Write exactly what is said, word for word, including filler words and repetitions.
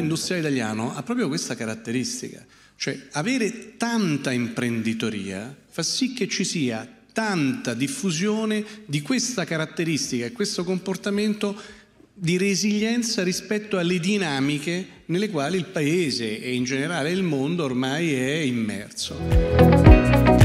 industriale italiano ha proprio questa caratteristica, cioè avere tanta imprenditoria fa sì che ci sia tanta diffusione di questa caratteristica e questo comportamento di resilienza rispetto alle dinamiche nelle quali il Paese e in generale il mondo ormai è immerso.